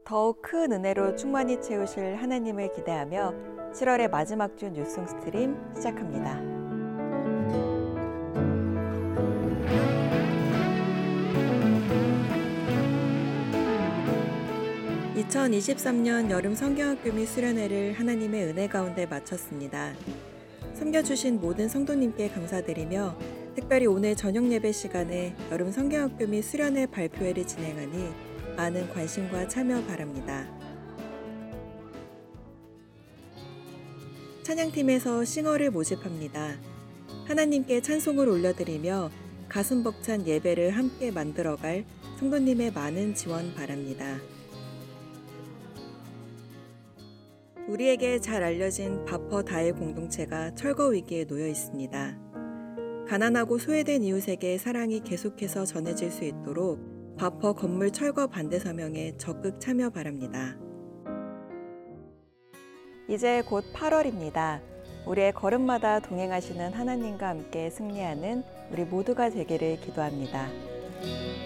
더욱 큰 은혜로 충만히 채우실 하나님을 기대하며 7월의 마지막 주 뉴스 스트림 시작합니다. 2023년 여름 성경학교 및 수련회를 하나님의 은혜 가운데 마쳤습니다. 섬겨주신 모든 성도님께 감사드리며 특별히 오늘 저녁 예배 시간에 여름 성경학교 및 수련회 발표회를 진행하니 많은 관심과 참여 바랍니다. 찬양팀에서 싱어를 모집합니다. 하나님께 찬송을 올려드리며 가슴 벅찬 예배를 함께 만들어갈 성도님의 많은 지원 바랍니다. 우리에게 잘 알려진 바퍼 다일 공동체가 철거 위기에 놓여 있습니다. 가난하고 소외된 이웃에게 사랑이 계속해서 전해질 수 있도록 바퍼 건물 철거 반대 서명에 적극 참여 바랍니다. 이제 곧 8월입니다. 우리의 걸음마다 동행하시는 하나님과 함께 승리하는 우리 모두가 되기를 기도합니다.